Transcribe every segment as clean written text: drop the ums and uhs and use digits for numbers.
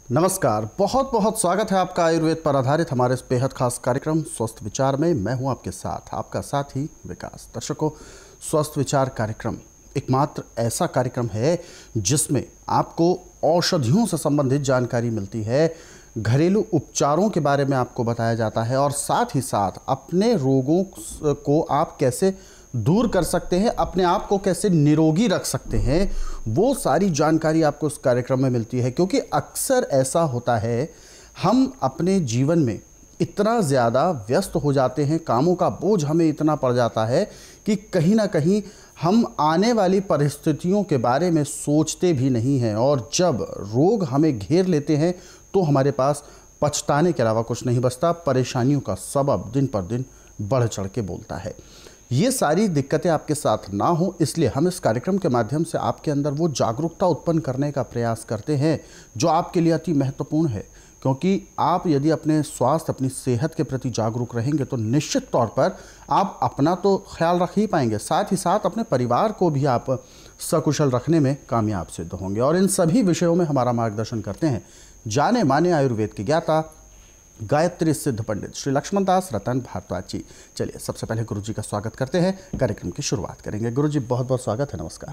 नमस्कार, बहुत बहुत स्वागत है आपका आयुर्वेद पर आधारित हमारे इस बेहद खास कार्यक्रम स्वस्थ विचार में। मैं हूं आपके साथ, आपका साथी विकास। दर्शकों, स्वस्थ विचार कार्यक्रम एकमात्र ऐसा कार्यक्रम है जिसमें आपको औषधियों से संबंधित जानकारी मिलती है, घरेलू उपचारों के बारे में आपको बताया जाता है और साथ ही साथ अपने रोगों को आप कैसे दूर कर सकते हैं, अपने आप को कैसे निरोगी रख सकते हैं, वो सारी जानकारी आपको इस कार्यक्रम में मिलती है। क्योंकि अक्सर ऐसा होता है, हम अपने जीवन में इतना ज़्यादा व्यस्त हो जाते हैं, कामों का बोझ हमें इतना पड़ जाता है कि कहीं ना कहीं हम आने वाली परिस्थितियों के बारे में सोचते भी नहीं हैं और जब रोग हमें घेर लेते हैं तो हमारे पास पछताने के अलावा कुछ नहीं बचता। परेशानियों का सबब दिन पर दिन बढ़ चढ़ के बोलता है। ये सारी दिक्कतें आपके साथ ना हो, इसलिए हम इस कार्यक्रम के माध्यम से आपके अंदर वो जागरूकता उत्पन्न करने का प्रयास करते हैं जो आपके लिए अति महत्वपूर्ण है। क्योंकि आप यदि अपने स्वास्थ्य, अपनी सेहत के प्रति जागरूक रहेंगे तो निश्चित तौर पर आप अपना तो ख्याल रख ही पाएंगे, साथ ही साथ अपने परिवार को भी आप सकुशल रखने में कामयाब सिद्ध होंगे। और इन सभी विषयों में हमारा मार्गदर्शन करते हैं जाने माने आयुर्वेद के ज्ञाता, गायत्री सिद्ध पंडित श्री लक्ष्मण दास रतन भारद्वाज जी। चलिए सबसे पहले गुरु जी का स्वागत करते हैं, कार्यक्रम की शुरुआत करेंगे। गुरु जी, बहुत बहुत स्वागत है। नमस्कार।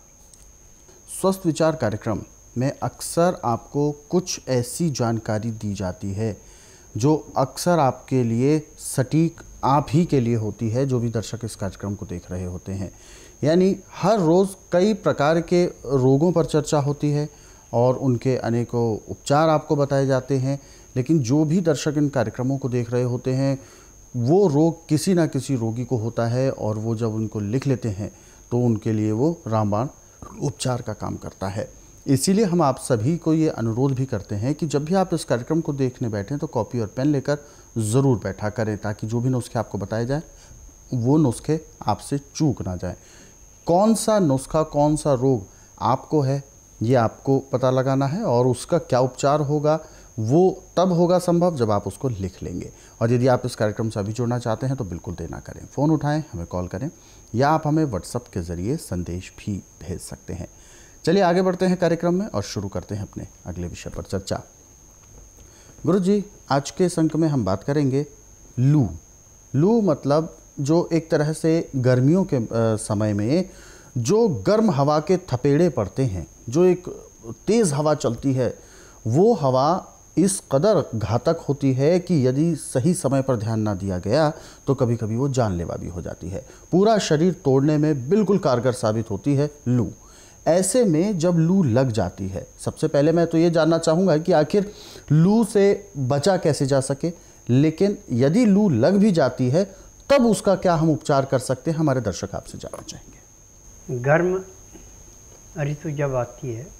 स्वस्थ विचार कार्यक्रम में अक्सर आपको कुछ ऐसी जानकारी दी जाती है जो अक्सर आपके लिए सटीक आप ही के लिए होती है, जो भी दर्शक इस कार्यक्रम को देख रहे होते हैं। यानी हर रोज़ कई प्रकार के रोगों पर चर्चा होती है और उनके अनेकों उपचार आपको बताए जाते हैं, लेकिन जो भी दर्शक इन कार्यक्रमों को देख रहे होते हैं वो रोग किसी ना किसी रोगी को होता है और वो जब उनको लिख लेते हैं तो उनके लिए वो रामबाण उपचार का काम करता है। इसीलिए हम आप सभी को ये अनुरोध भी करते हैं कि जब भी आप इस कार्यक्रम को देखने बैठें तो कॉपी और पेन लेकर ज़रूर बैठा करें, ताकि जो भी नुस्खे आपको बताए जाए वो नुस्खे आपसे चूक ना जाए। कौन सा नुस्खा, कौन सा रोग आपको है, ये आपको पता लगाना है और उसका क्या उपचार होगा वो तब होगा संभव जब आप उसको लिख लेंगे। और यदि आप इस कार्यक्रम से अभी जुड़ना चाहते हैं तो बिल्कुल देना करें, फ़ोन उठाएं, हमें कॉल करें या आप हमें व्हाट्सएप के ज़रिए संदेश भी भेज सकते हैं। चलिए आगे बढ़ते हैं कार्यक्रम में और शुरू करते हैं अपने अगले विषय पर चर्चा। गुरु जी, आज के इस अंक में हम बात करेंगे लू। लू मतलब जो एक तरह से गर्मियों के समय में जो गर्म हवा के थपेड़े पड़ते हैं, जो एक तेज़ हवा चलती है, वो हवा इस कदर घातक होती है कि यदि सही समय पर ध्यान ना दिया गया तो कभी कभी वो जानलेवा भी हो जाती है। पूरा शरीर तोड़ने में बिल्कुल कारगर साबित होती है लू। ऐसे में जब लू लग जाती है, सबसे पहले मैं तो ये जानना चाहूँगा कि आखिर लू से बचा कैसे जा सके, लेकिन यदि लू लग भी जाती है तब उसका क्या हम उपचार कर सकते हैं, हमारे दर्शक आपसे जानना चाहेंगे। गर्म ऋतु जब आती है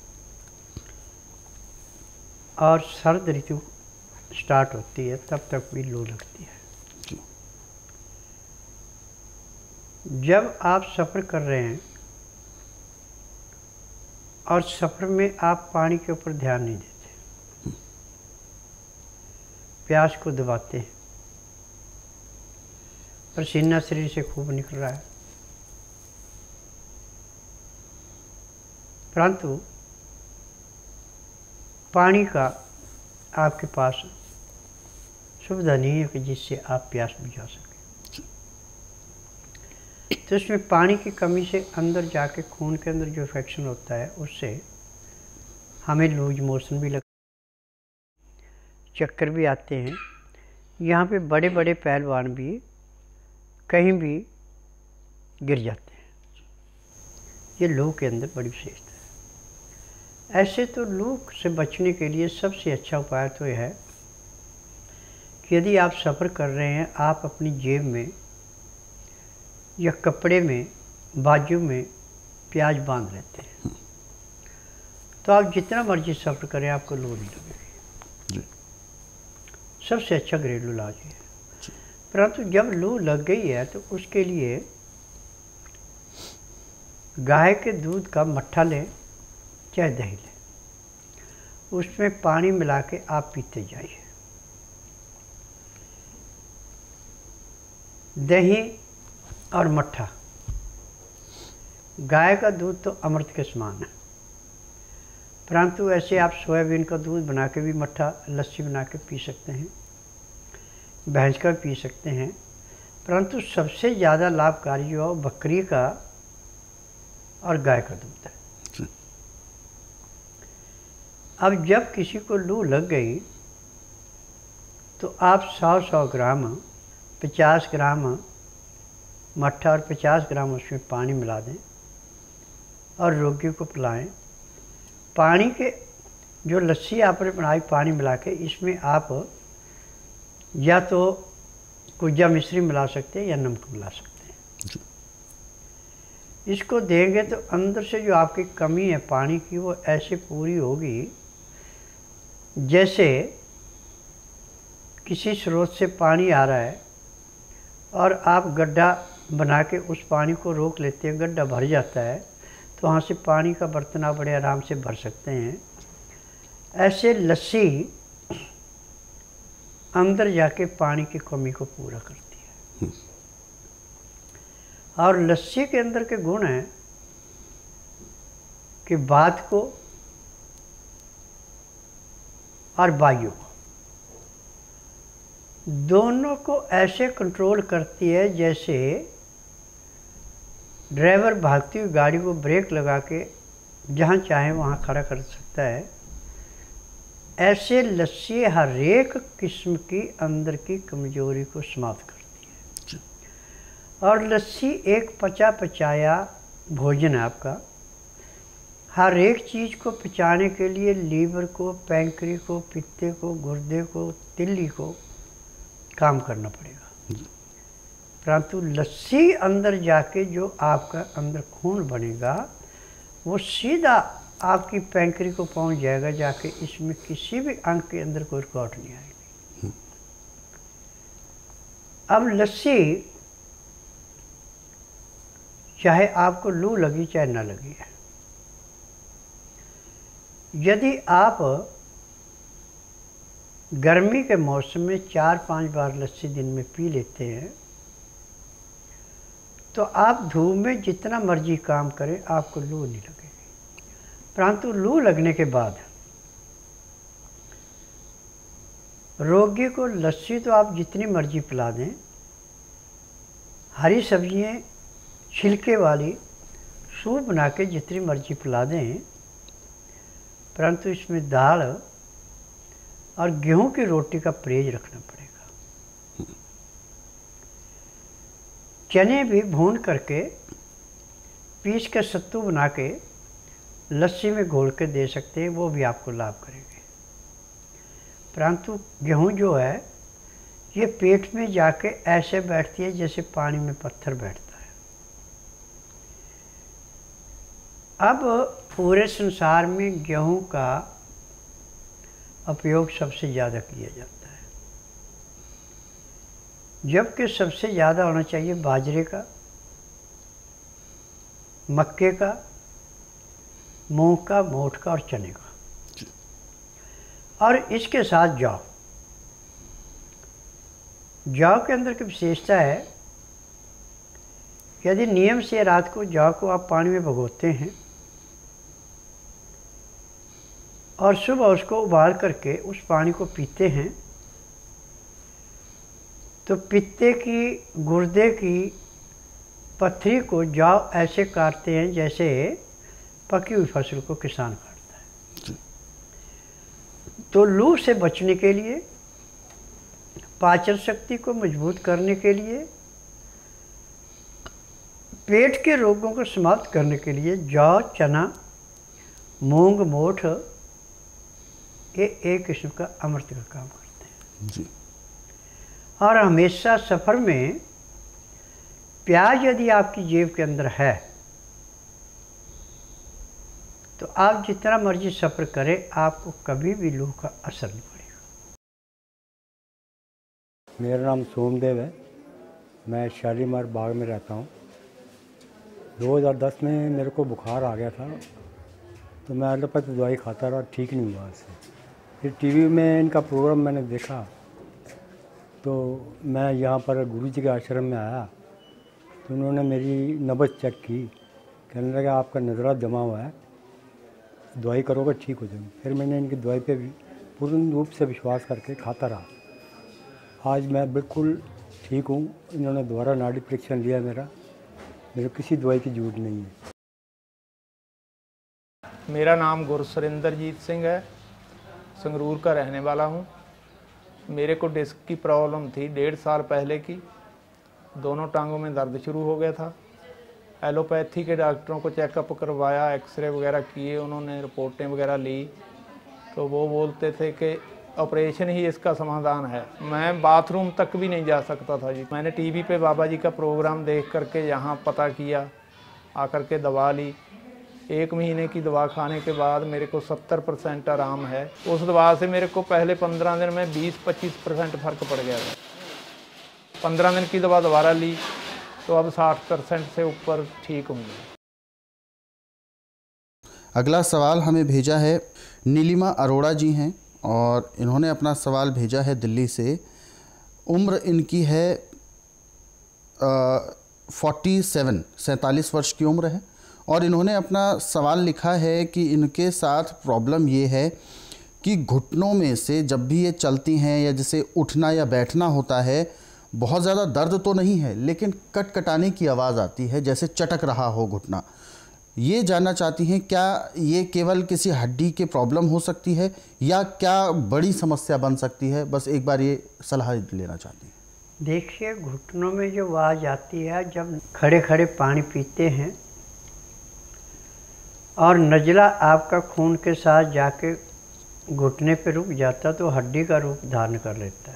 और सर्द ऋतु स्टार्ट होती है तब तक भी लू लगती है। जब आप सफ़र कर रहे हैं और सफ़र में आप पानी के ऊपर ध्यान नहीं देते, प्यास को दबाते हैं, पसीना शरीर से खूब निकल रहा है, परंतु पानी का आपके पास सुविधा नहीं है कि जिससे आप प्यास बुझा सकें। तो इसमें पानी की कमी से अंदर जाके खून के अंदर जो इन्फेक्शन होता है उससे हमें लूज मोशन भी लगता है, चक्कर भी आते हैं। यहाँ पे बड़े बड़े पहलवान भी कहीं भी गिर जाते हैं। ये लू के अंदर बड़ी विशेषता है। ऐसे तो लू से बचने के लिए सबसे अच्छा उपाय तो यह है कि यदि आप सफ़र कर रहे हैं, आप अपनी जेब में या कपड़े में, बाजू में प्याज बांध लेते हैं तो आप जितना मर्जी सफ़र करें आपको लू नहीं लगेगी। सबसे अच्छा घरेलू इलाज है। परंतु जब लू लग गई है तो उसके लिए गाय के दूध का मट्ठा लें चाहे दही लें, उसमें पानी मिला के आप पीते जाइए। दही और मट्ठा, गाय का दूध तो अमृत के समान है, परंतु ऐसे आप सोयाबीन का दूध बना के भी मट्ठा लस्सी बना के पी सकते हैं, भैंस का पी सकते हैं। परंतु सबसे ज़्यादा लाभकारी जो है बकरी का और गाय का दूध है। अब जब किसी को लू लग गई तो आप 100 ग्राम 50 ग्राम मट्ठा और 50 ग्राम उसमें पानी मिला दें और रोगी को पिलाएं। पानी के जो लस्सी आपने बनाई पानी मिला के, इसमें आप या तो कुज्जा मिश्री मिला सकते हैं या नमक मिला सकते हैं। इसको देंगे तो अंदर से जो आपकी कमी है पानी की वो ऐसे पूरी होगी जैसे किसी स्रोत से पानी आ रहा है और आप गड्ढा बना के उस पानी को रोक लेते हैं, गड्ढा भर जाता है तो वहाँ से पानी का बर्तन आप बड़े आराम से भर सकते हैं। ऐसे लस्सी अंदर जाके पानी की कमी को पूरा करती है। और लस्सी के अंदर के गुण हैं कि वात को और वायु को दोनों को ऐसे कंट्रोल करती है जैसे ड्राइवर भागती हुई गाड़ी को ब्रेक लगा के जहाँ चाहे वहाँ खड़ा कर सकता है। ऐसे लस्सी हर एक किस्म की अंदर की कमजोरी को समाप्त करती है। और लस्सी एक पचा पचाया भोजन है आपका। हर एक चीज़ को पचाने के लिए लीवर को, पैंक्री को, पित्ते को, गुर्दे को, तिल्ली को काम करना पड़ेगा। परंतु लस्सी अंदर जाके जो आपका अंदर खून बनेगा वो सीधा आपकी पैंक्री को पहुंच जाएगा जाके, इसमें किसी भी अंग के अंदर कोई रुकावट नहीं आएगी। अब लस्सी चाहे आपको लू लगी चाहे ना लगी है, यदि आप गर्मी के मौसम में 4-5 बार लस्सी दिन में पी लेते हैं तो आप धूप में जितना मर्जी काम करें आपको लू नहीं लगेगी। परंतु लू लगने के बाद रोगी को लस्सी तो आप जितनी मर्जी पिला दें, हरी सब्जियां छिलके वाली सूप बना के जितनी मर्जी पिला दें, परंतु इसमें दाल और गेहूं की रोटी का परहेज रखना पड़ेगा। चने भी भून करके पीस के सत्तू बना के लस्सी में घोल के दे सकते हैं, वो भी आपको लाभ करेंगे। परंतु गेहूं जो है ये पेट में जाके ऐसे बैठती है जैसे पानी में पत्थर बैठता है। अब पूरे संसार में गेहूं का उपयोग सबसे ज़्यादा किया जाता है, जबकि सबसे ज़्यादा होना चाहिए बाजरे का, मक्के का, मूंग का, मोठ का और चने का। और इसके साथ जौ। जौ के अंदर की विशेषता है, यदि नियम से रात को जौ को आप पानी में भिगोते हैं और सुबह उसको उबाल करके उस पानी को पीते हैं तो पित्ते की, गुर्दे की पथरी को जौ ऐसे काटते हैं जैसे पकी हुई फसल को किसान काटता है। तो लू से बचने के लिए, पाचन शक्ति को मजबूत करने के लिए, पेट के रोगों को समाप्त करने के लिए जौ, चना, मूंग, मोठ ये एक किस्म का अमृत का काम करते हैं जी। और हमेशा सफ़र में प्याज यदि आपकी जेब के अंदर है तो आप जितना मर्जी सफ़र करें आपको कभी भी लू का असर नहीं पड़ेगा। मेरा नाम सोमदेव है, मैं शालीमार बाग में रहता हूँ। 2010 में मेरे को बुखार आ गया था तो मैं एलोपैथी दवाई खाता रहा, ठीक नहीं हुआ इससे। फिर टीवी में इनका प्रोग्राम मैंने देखा तो मैं यहाँ पर गुरुजी के आश्रम में आया तो उन्होंने मेरी नब्ज़ चेक की, कहने लगा आपका नज़रा जमा हुआ है, दवाई करोगे ठीक हो जाएगी। फिर मैंने इनकी दवाई पे भी पूर्ण रूप से विश्वास करके खाता रहा। आज मैं बिल्कुल ठीक हूँ। इन्होंने दोबारा नाड़ी परीक्षण लिया मेरे किसी दवाई की जरूरत नहीं है। मेरा नाम गुरसुरिंदरजीत सिंह है, संगरूर का रहने वाला हूँ। मेरे को डिस्क की प्रॉब्लम थी 1.5 साल पहले की। दोनों टांगों में दर्द शुरू हो गया था। एलोपैथी के डॉक्टरों को चेकअप करवाया, एक्सरे वगैरह किए, उन्होंने रिपोर्टें वगैरह ली, तो वो बोलते थे कि ऑपरेशन ही इसका समाधान है। मैं बाथरूम तक भी नहीं जा सकता था जी। मैंने टीवी पे बाबा जी का प्रोग्राम देख करके यहाँ पता किया, आकर के दवा ली। 1 महीने की दवा खाने के बाद मेरे को 70% आराम है। उस दवा से मेरे को पहले 15 दिन में 20-25% फ़र्क पड़ गया था। 15 दिन की दवा दोबारा ली तो अब 60% से ऊपर ठीक होंगे। अगला सवाल हमें भेजा है नीलिमा अरोड़ा जी हैं और इन्होंने अपना सवाल भेजा है दिल्ली से। उम्र इनकी है 47 वर्ष की उम्र है और इन्होंने अपना सवाल लिखा है कि इनके साथ प्रॉब्लम ये है कि घुटनों में से जब भी ये चलती हैं या जैसे उठना या बैठना होता है, बहुत ज़्यादा दर्द तो नहीं है लेकिन कटकटाने की आवाज़ आती है, जैसे चटक रहा हो घुटना। ये जानना चाहती हैं क्या ये केवल किसी हड्डी के प्रॉब्लम हो सकती है या क्या बड़ी समस्या बन सकती है? बस एक बार ये सलाह लेना चाहती हैं। देखिए, घुटनों में जो आवाज़ आती है जब खड़े खड़े पानी पीते हैं और नज़ला आपका खून के साथ जाके घुटने पे रुक जाता तो हड्डी का रूप धारण कर लेता है।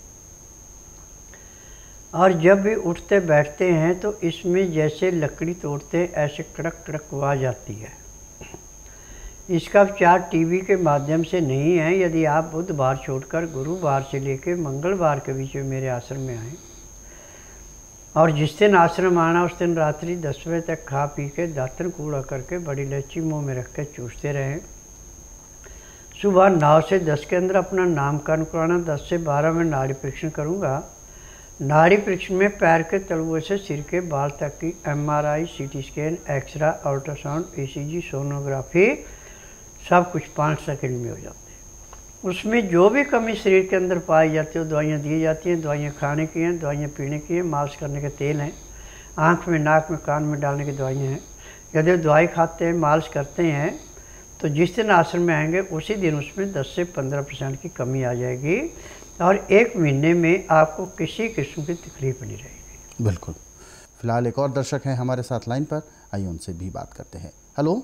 और जब भी उठते बैठते हैं तो इसमें जैसे लकड़ी तोड़ते हैं ऐसे कड़क कड़क आवाज़ आती है। इसका उपचार टीवी के माध्यम से नहीं है। यदि आप बुधवार छोड़कर गुरुवार से लेकर मंगलवार के बीच में मेरे आश्रम में आएँ और जिस दिन आश्रम आना उस दिन रात्रि 10 बजे तक खा पी के दातन कूड़ा करके बड़ी इलायची मुँह में रख के चूसते रहें। सुबह 9 से 10 के अंदर अपना नामकरण कराना। 10 से 12 में नाड़ी परीक्षण करूँगा। नाड़ी परीक्षण में पैर के तलुए से सिर के बाल तक की MRI, CT scan, x-ray, ultrasound, ECG, sonography सब कुछ 5 सेकंड में हो जाते हैं। उसमें जो भी कमी शरीर के अंदर पाई जाती है दवाइयाँ दी जाती हैं। दवाइयाँ खाने की हैं, दवाइयाँ पीने की हैं, मालिश करने के तेल हैं, आँख में, नाक में, कान में डालने की दवाइयाँ हैं। यदि दवाई खाते हैं, मालिश करते हैं तो जिस दिन आश्रम में आएंगे उसी दिन उसमें 10 से 15% की कमी आ जाएगी और 1 महीने में आपको किसी किस्म की तकलीफ नहीं रहेगी। बिल्कुल। फिलहाल एक और दर्शक हैं हमारे साथ लाइन पर, आइए उनसे भी बात करते हैं। हेलो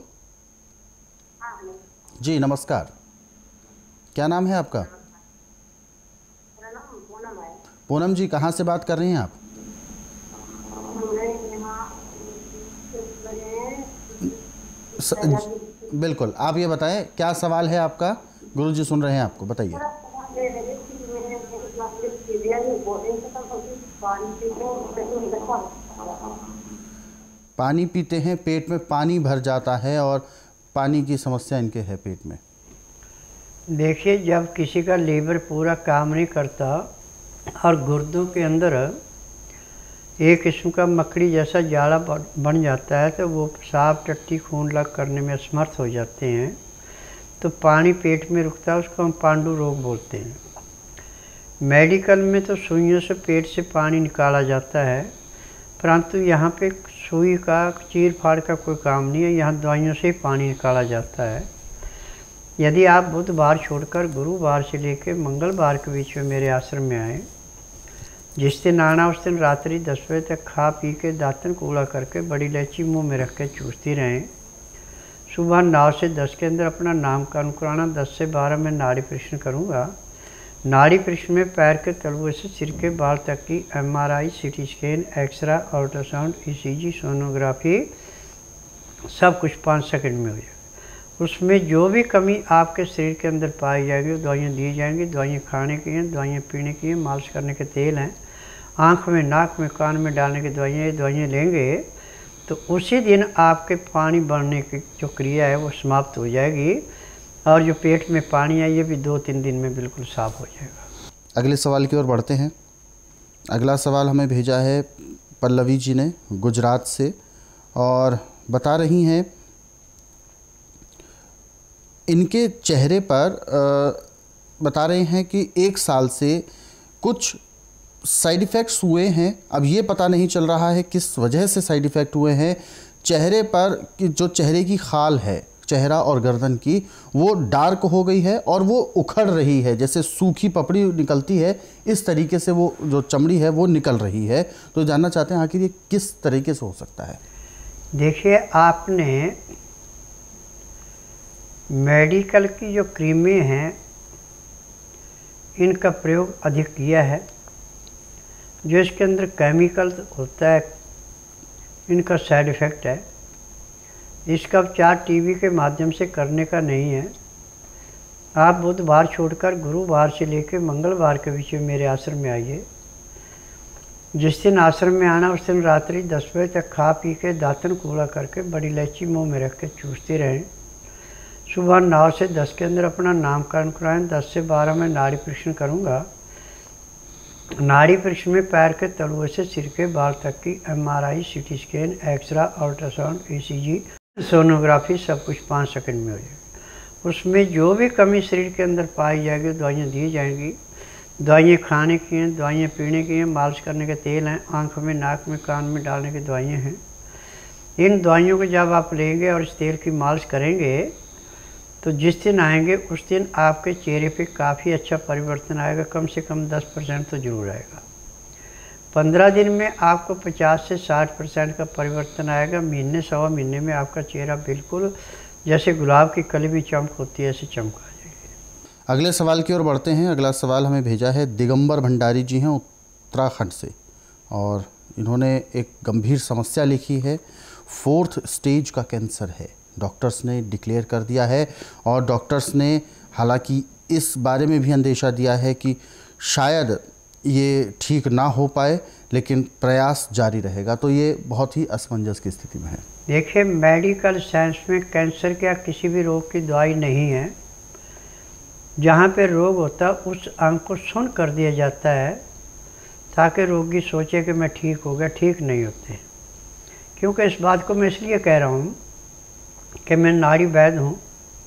जी, नमस्कार। क्या नाम है आपका? पूनम जी, कहाँ से बात कर रही हैं आप? बिल्कुल, आप ये बताएं क्या सवाल है आपका? गुरुजी सुन रहे हैं आपको, बताइए। पानी पीते हैं, पेट में पानी भर जाता है और पानी की समस्या इनके है पेट में। देखिए, जब किसी का लीवर पूरा काम नहीं करता और गुर्दों के अंदर एक किस्म का मकड़ी जैसा जाड़ा बन जाता है तो वो पेशाब, टट्टी, खून लग करने में असमर्थ हो जाते हैं तो पानी पेट में रुकता है, उसको हम पांडु रोग बोलते हैं। मेडिकल में तो सुइयों से पेट से पानी निकाला जाता है, परंतु यहाँ पे सुई का, चीर फाड़ का कोई काम नहीं है। यहाँ दवाइयों से ही पानी निकाला जाता है। यदि आप बुधवार छोड़कर गुरुवार से लेकर मंगलवार के बीच में मेरे आश्रम में आएँ, जिस दिन आना उस दिन रात्रि 10 बजे तक खा पी के दातन कूड़ा करके बड़ी इलायची मुँह में रख के चूसती रहें। सुबह 9 से 10 के अंदर अपना नामकरण कराना। 10 से 12 में नाड़ी परीक्षण करूँगा। नाड़ी परीक्षण में पैर के तलुए से सिर के बाल तक की MRI, CT scan, x-ray, ultrasound, ECG, sonography सब कुछ 5 सेकंड में हो जाएगा। उसमें जो भी कमी आपके शरीर के अंदर पाई जाएगी वो दवाइयाँ दी जाएंगी। दवाइयाँ खाने की हैं, दवाइयाँ पीने की हैं, मालिश करने के तेल हैं, आँख में, नाक में, कान में डालने की दवाइयाँ। ये दवाइयाँ लेंगे तो उसी दिन आपके पानी बढ़ने की जो क्रिया है वो समाप्त हो जाएगी और जो पेट में पानी है ये भी 2-3 दिन में बिल्कुल साफ़ हो जाएगा। अगले सवाल की ओर बढ़ते हैं। अगला सवाल हमें भेजा है पल्लवी जी ने गुजरात से और बता रही हैं इनके चेहरे पर बता रहे हैं कि 1 साल से कुछ साइड इफ़ेक्ट्स हुए हैं। अब ये पता नहीं चल रहा है किस वजह से साइड इफ़ेक्ट हुए हैं। चेहरे पर कि जो चेहरे की खाल है, चेहरा और गर्दन की, वो डार्क हो गई है और वो उखड़ रही है, जैसे सूखी पपड़ी निकलती है, इस तरीके से वो जो चमड़ी है वो निकल रही है। तो जानना चाहते हैं आखिर ये किस तरीके से हो सकता है। देखिए, आपने मेडिकल की जो क्रीमें हैं इनका प्रयोग अधिक किया है। जो इसके अंदर केमिकल होता है इनका साइड इफ़ेक्ट है। इसका उपचार टीवी के माध्यम से करने का नहीं है। आप बुधवार छोड़कर गुरुवार से लेकर मंगलवार के बीच में मेरे आश्रम में आइए। जिस दिन आश्रम में आना उस दिन रात्रि 10 बजे तक खा पी के दातन कूड़ा करके बड़ी इलायची मुंह में रख के चूसते रहें। सुबह 9 से 10 के अंदर अपना नामकरण कराएं। 10 से 12 में नाड़ी परीक्षण करूँगा। नाड़ी परीक्षण में पैर के तलुए से सिर के बाल तक की MRI, CT scan, x-ray, ultrasound, ECG, sonography सब कुछ 5 सेकंड में हो जाएगी। उसमें जो भी कमी शरीर के अंदर पाई जाएगी दवाइयाँ दी जाएंगी। दवाइयाँ खाने की हैं, दवाइयाँ पीने की हैं, मालिश करने के तेल हैं, आँखों में, नाक में, कान में डालने की दवाइयाँ हैं। इन दवाइयों को जब आप लेंगे और इस तेल की मालिश करेंगे तो जिस दिन आएंगे उस दिन आपके चेहरे पे काफ़ी अच्छा परिवर्तन आएगा। कम से कम 10% तो ज़रूर आएगा। 15 दिन में आपको 50 से 60% का परिवर्तन आएगा। महीने, सवा महीने में आपका चेहरा बिल्कुल जैसे गुलाब की कली में चमक होती है ऐसे चमक आ जाएगी। अगले सवाल की ओर बढ़ते हैं। अगला सवाल हमें भेजा है दिगंबर भंडारी जी हैं उत्तराखंड से, और इन्होंने एक गंभीर समस्या लिखी है। 4th स्टेज का कैंसर है, डॉक्टर्स ने डिक्लेयर कर दिया है। और डॉक्टर्स ने हालांकि इस बारे में भी अंदेशा दिया है कि शायद ये ठीक ना हो पाए, लेकिन प्रयास जारी रहेगा। तो ये बहुत ही असमंजस की स्थिति में है। देखिए, मेडिकल साइंस में कैंसर या किसी भी रोग की दवाई नहीं है। जहाँ पे रोग होता है उस अंग को सुन कर दिया जाता है ताकि रोगी सोचे कि मैं ठीक हो गया। ठीक नहीं होते, क्योंकि इस बात को मैं इसलिए कह रहा हूँ कि मैं नाड़ी वैद्य हूँ।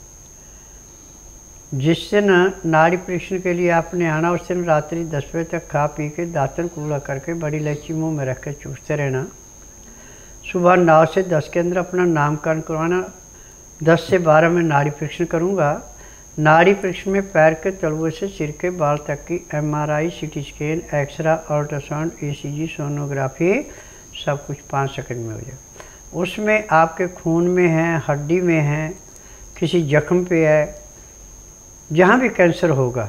जिस दिन नाड़ी परीक्षण के लिए आपने आना उस दिन रात्रि 10 बजे तक खा पी के दातन कूड़ा करके बड़ी इलायची मुंह में रख के चूसते रहना। सुबह 9 से 10 के अंदर अपना नामकरण करवाना। 10 से 12 में नाड़ी परीक्षण करूँगा। नाड़ी परीक्षण में पैर के तलुए से सिर के बाल तक की MRI, CT scan, x-ray, ultrasound, ECG, sonography सब कुछ 5 सेकंड में हो जाएगा। उसमें आपके खून में है, हड्डी में है, किसी जख्म पे है, जहाँ भी कैंसर होगा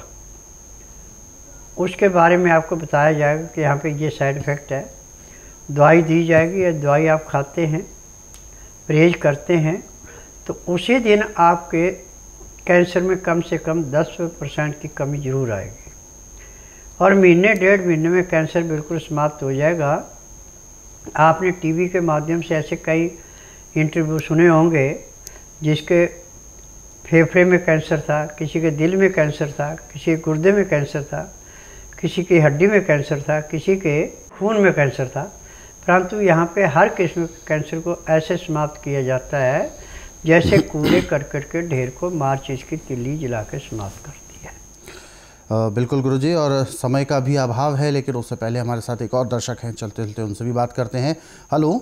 उसके बारे में आपको बताया जाएगा कि यहाँ पे ये साइड इफ़ेक्ट है। दवाई दी जाएगी। या दवाई आप खाते हैं, परहेज करते हैं, तो उसी दिन आपके कैंसर में कम से कम 10% की कमी ज़रूर आएगी। और महीने, 1.5 महीने में कैंसर बिल्कुल समाप्त हो जाएगा। आपने टीवी के माध्यम से ऐसे कई इंटरव्यू सुने होंगे जिसके फेफड़े में कैंसर था, किसी के दिल में कैंसर था, किसी के गुर्दे में कैंसर था, किसी की हड्डी में कैंसर था, किसी के खून में कैंसर था। परंतु यहाँ पे हर किस्म के कैंसर को ऐसे समाप्त किया जाता है जैसे कूड़े करकट के ढेर को माचिस की तिल्ली जला के समाप्त करती है। बिल्कुल गुरुजी, और समय का भी अभाव है, लेकिन उससे पहले हमारे साथ एक और दर्शक हैं, चलते चलते उनसे भी बात करते हैं। हेलो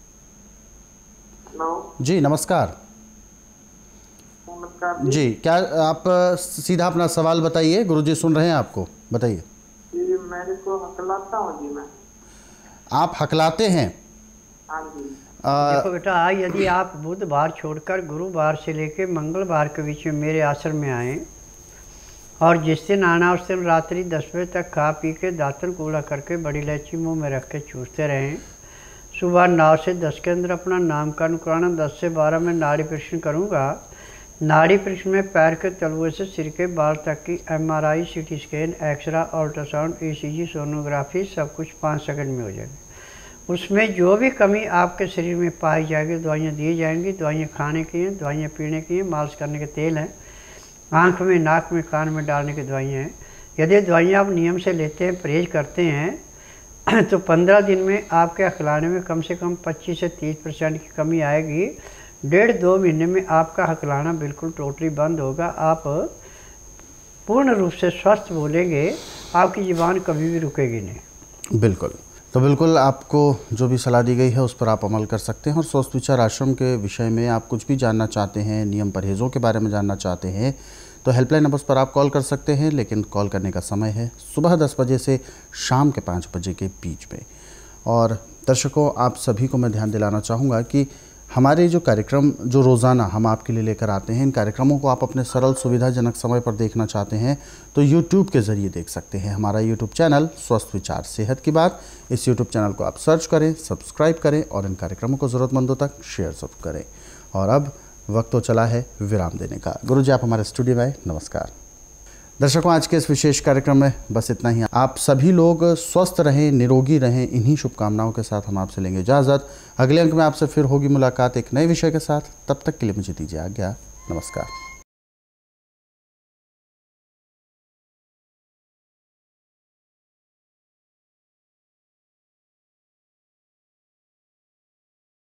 जी, नमस्कार। जी, क्या आप सीधा अपना सवाल बताइए, गुरुजी सुन रहे हैं आपको, बताइए। जी, मेरे को हकलाता हूँ जी मैं। आप हकलाते हैं? हाँ जी। देखो बेटा, यदि आप बुधवार छोड़कर गुरुवार से लेकर मंगलवार के बीच में मेरे आश्रम में आएँ और जिस दिन आना उस दिन रात्रि 10 बजे तक खा पी के दातन कूड़ा करके बड़ी इलायची मुँह में रख के चूसते रहें। सुबह 9 से 10 के अंदर अपना नामकरण कराना। 10 से 12 में नाड़ी परीक्षण करूँगा। नाड़ी परीक्षण में पैर के तलुए से सिर के बाल तक की MRI, CT scan, x-ray, ultrasound, ECG, sonography सब कुछ 5 सेकंड में हो जाएगी। उसमें जो भी कमी आपके शरीर में पाई जाएगी दवाइयाँ दी जाएंगी। दवाइयाँ खाने की हैं, दवाइयाँ पीने की हैं, मालिश करने के तेल हैं, आँख में, नाक में, कान में डालने की दवाइयाँ हैं। यदि दवाइयाँ आप नियम से लेते हैं, परहेज करते हैं तो 15 दिन में आपके अखलाने में कम से कम 25 से 30% की कमी आएगी। 1.5-2 महीने में आपका हकलाना बिल्कुल टोटली बंद होगा। आप पूर्ण रूप से स्वस्थ बोलेंगे, आपकी ज़ुबान कभी भी रुकेगी नहीं। बिल्कुल, तो बिल्कुल आपको जो भी सलाह दी गई है उस पर आप अमल कर सकते हैं। और स्वस्थ विचार आश्रम के विषय में आप कुछ भी जानना चाहते हैं, नियम परहेज़ों के बारे में जानना चाहते हैं, तो हेल्पलाइन नंबर्स पर आप कॉल कर सकते हैं। लेकिन कॉल करने का समय है सुबह 10 बजे से शाम के 5 बजे के बीच में। और दर्शकों, आप सभी को मैं ध्यान दिलाना चाहूँगा कि हमारे जो कार्यक्रम जो रोज़ाना हम आपके लिए लेकर आते हैं, इन कार्यक्रमों को आप अपने सरल सुविधाजनक समय पर देखना चाहते हैं तो YouTube के ज़रिए देख सकते हैं। हमारा YouTube चैनल स्वस्थ विचार सेहत की बात, इस YouTube चैनल को आप सर्च करें, सब्सक्राइब करें और इन कार्यक्रमों को ज़रूरतमंदों तक शेयर ज़रूर करें। और अब वक्त तो चला है विराम देने का। गुरु जी, आप हमारे स्टूडियो में आए, नमस्कार। दर्शकों, आज के इस विशेष कार्यक्रम में बस इतना ही। आप सभी लोग स्वस्थ रहें, निरोगी रहें, इन्हीं शुभकामनाओं के साथ हम आपसे लेंगे इजाज़त। अगले अंक में आपसे फिर होगी मुलाकात एक नए विषय के साथ। तब तक के लिए मुझे दीजिए आज्ञा। नमस्कार।